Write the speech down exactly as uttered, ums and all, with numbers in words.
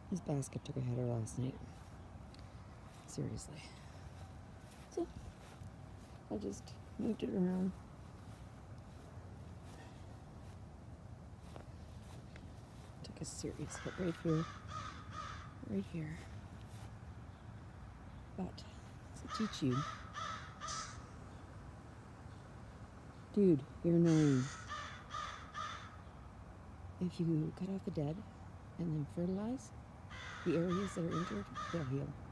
His basket took a header last night. Seriously. So, I just moved it around. Took a serious hit right here. Right here. But, to teach you. Dude, you're annoying. If you cut off the dead and then fertilize, the areas that are injured, they'll heal.